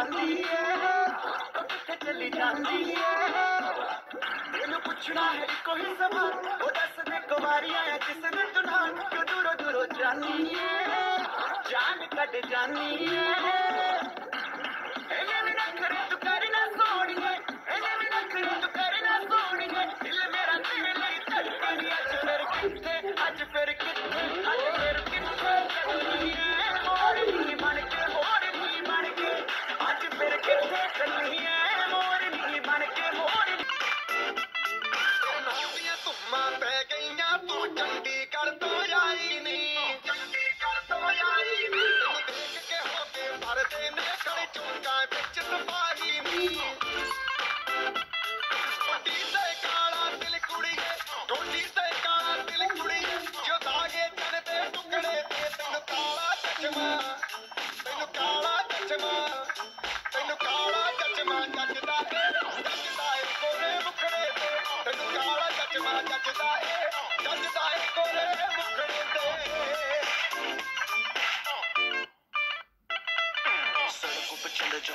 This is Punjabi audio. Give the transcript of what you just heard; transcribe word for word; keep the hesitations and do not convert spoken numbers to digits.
ਜਾਂਦੀ ਏ ਕਿੱਥੇ ਚਲੀ ਜਾਂਦੀ ਏ ਇਹਨੂੰ ਪੁੱਛਣਾ ਹੈ ਇੱਕੋ ਹੀ ਸਵਾਲ ਉਹ ਦੱਸ ਦੇ ਕੁਮਾਰੀਆਂ ਆ ਕਿਸ ਦੇ ਤੂੰ ਨਾਲ ਕਿਉਂ ਦੂਰੋਂ ਦੂਰੋਂ ਜਾਨੀ ਏ ਜਾਨ ਕੱਢ ਜਾਨੀ ਏ ਇਹਨੇ ਵੀ ਨਖਰੇ ਤੂੰ ਕਰਨਾ ਸੋਹਣੀਏ ਇਹਨੇ ਵੀ ਨਖਰੇ ਤੂੰ ਕਰਨਾ ਸੋਹਣੀਏ ਦਿਲ ਮੇਰਾ ਤੇਰੇ ਲਈ ਧੜਕਦੀ ਅੱਜ ਫਿਰ ਕਿੱਥੇ ਅੱਜ ਫਿਰ ਕਿੱਥੇ ਅੱਜ ਫਿਰ ਕਿੱਥੇ ਚੱਲੀ ਏ ਮੋਰਨੀ ਬਣ ਕੇ ਮੋਰਨੀ ਬਣ ਕੇ ਅੱਜ ਫਿਰ ਕਿੱਥੇ ਚੱਲੀ ਏ ਮੋਰਨੀ ਬਣ ਕੇ ਮੋਰਨੀ ਨੌਵੀਆਂ ਧੁੰਮਾਂ ਪੈ ਗਈਆਂ ਤੂੰ ਚੰਡੀਗੜ੍ਹ ਤੋਂ ਆਈ ਨੀ ਚੰਡੀਗੜ੍ਹ ਤੋਂ ਆਈ ਨੀ ਤੈਨੂੰ ਦੇਖ ਕੇ ਹੋ ਕੇ ਭਰਦੇ ਨੇ ਗਲੇ ਚੌਂਕਾਂ ਵਿੱਚ ਤਬਾਹੀ ਨੀ ਵੱਡੀ ਤੇ ਕਾਲਾ ਦਿਲ ਕੁੜੀਏ ਡੋਡੀ ਤੇ ਕਾਲਾ ਦਿਲ ਕੁੜੀਏ ਜੋ ਦਾਗੇ ਚਨ ਦੇ ਟੁਕੜੇ ਤੇ ਤੈਨੂੰ ਕਾਲਾ ਚਸ਼ਮਾ ਤੈਨੂੰ ਕਾਲਾ ਚਸ਼ਮਾ ਤੈਨੂੰ ਕਾਲਾ ਚਸ਼ਮਾ ਜੱਜਦਾ ਏ ਜੱਜਦਾ ਏ ਕੋਲੇ ਮੁਖੜੇ ਤੇ ਤੈਨੂੰ ਕਾਲਾ ਚਸ਼ਮਾ ਜੱਜਦਾ ਏ ਜੱਜਦਾ ਏ ਕੋਲੇ ਮੁਖੜੇ ਤੇ